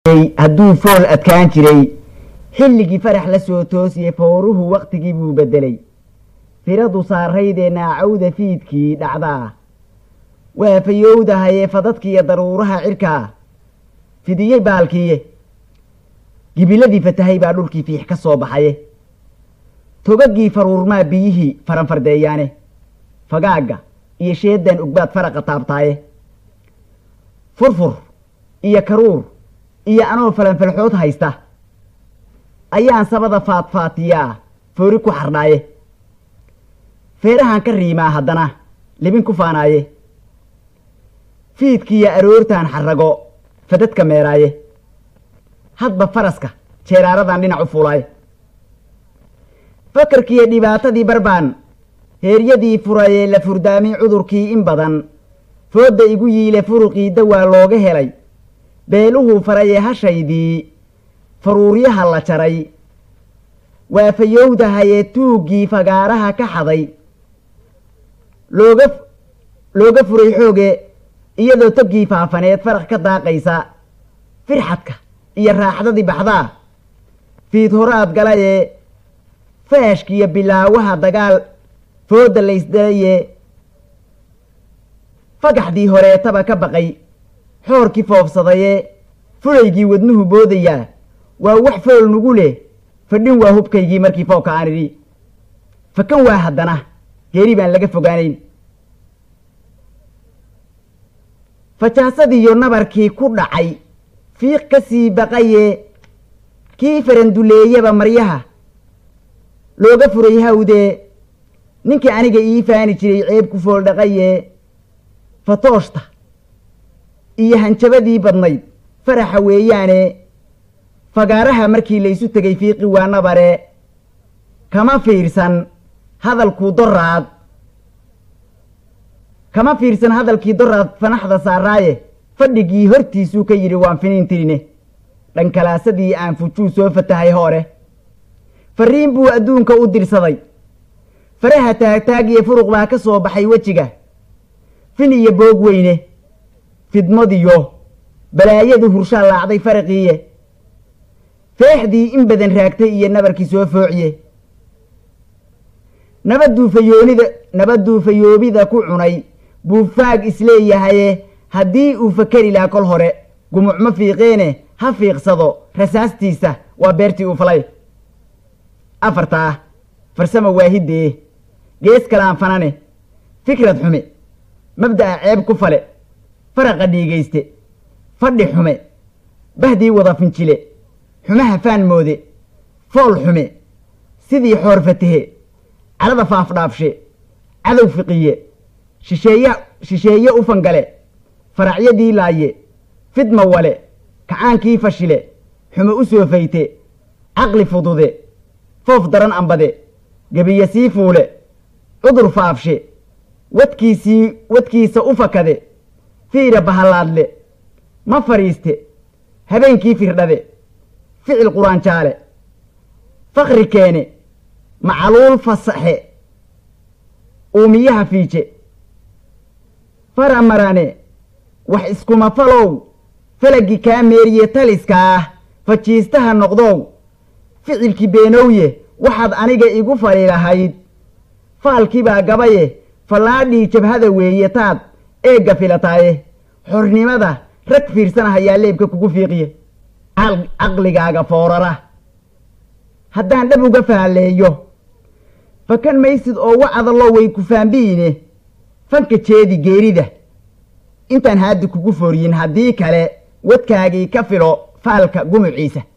hadduu fool adkaan jiray xilligii farax la soo toosiyey fowruhu waqtigii buu bedelay firadu saaraydee naacawda fiidkii dhacdaa waa fayowdahayee fadadkiiyo daruuraha cirkaa fidiyey baalkiiye gibiladii fatahay baa dhulkii fiix ka soo baxaye togagii faruurmaa biyihii faranfardeeyaane fagaagga iyo sheedan ugbaad faraqa taabtaaye furfur iyo karuur iyo anoo falanfalxood haysta ayaan sabada faadfaatiyaa foori ku xardhaaye feerahan ka riimaa haddana libin ku faanaaye fiidkiiyo aroortaan xarrago fadadka meeraaye hadba faraska jeeraaradan dhinac u fuulaaye fakarkiiyo dhibaatadii barbaan heeryadii furayee la furdaamay cudurkii in badan foodda igu yiile furuqii dawaa looga helay beeluhuu farayee hashaydii faruuryaha la jaray waa fayowdahayee tuuggii fagaaraha ka xaday looga furay xooge iyadoo toggii faafaneed farax ka daaqaysa firxadka iyo raaxdadii baxdaa fiid horaad galayee faashkiiyo bilaawaha dagaal foodda laysdalaye fagaxdii horeetaba ka baqay xoorkii foofsadayee fulaygii wadnuhu boodayaa waa wax fool nugu leh fadhin waa hubkaygii markii foobka aan idhi fakan waa haddana geeri baan laga fogaanayn fajaasadiiyo nabarkii ku dhacay fiiq ka sii baqayee kii faranduleeyaba maryaha looga furay hawdee ninkii aniga ii faani jiray ceeb ku fool dhaqayee fatooshta iyo hanjabadii badnayd faraxa weeyaane fagaaraha markii laysu tegay fiiqi waa nabare kama fiirsan hadalkii doraad fanaxda saaraaye fadhigii hortiisuu ka yidhi waan finiin tirine dhankalaasadii aan fujuu soo fatahay hore fariin buu adduunka u dirsaday faraha taagtaagiyo furuq baa ka soo baxay wejiga fin iyo boog weyne fidmadiyo balaayadu hurshaa laacday faraqiiye feexdii in badan raagtay iyo nabarkii soo foociye nabaduu fayoobida ku cunay buu faag isleeyahaye haddii uu fakeri lahaa kol hore gumucmo fiiqeene ha fiiqsado rasaastiisa waa beertii uu falay afartaa farsamo waahidee gees kalaan fanane fikrad xume mabda'a ceeb ku fale faraqa dhiigayste fadhi xume bahdii wada finjile xumaha faan moode fool xume sidii xoor fatahe calada faafdhaafshe cadow fiqiye shisheeye u fangale faracyadii laaye fidma wale kacaankii fashile xume u soo fayte caqli fudude foof daran ambade gebiye sii fuule cudur faafshe wadkiisa u fakade fiira bahallaadle ma fadhiiste habeenkii firdhade ficil quraanjaale fakri keene macaluul fasaxe uumiyaha fiije fara marane wax iskuma falow falagii kaa meeriye taliska ah fajiistaha noqdow ficilkii beenowye waxaad aniga igu fali lahayd faalkiibaa gabaye fallaadhii jabhada weeye taad eegga filataaye xornimada rag fiirsanahayaa leebka kugu fiiqiye caqligaaga foorara haddaan dhab uga faalleeyo fakan maysid oo wacadallo way ku faambiine fanka jeedi geerida intaan haaddi kugu fooriyin haddii kale wadkaagii ka filo faalka gumuciisa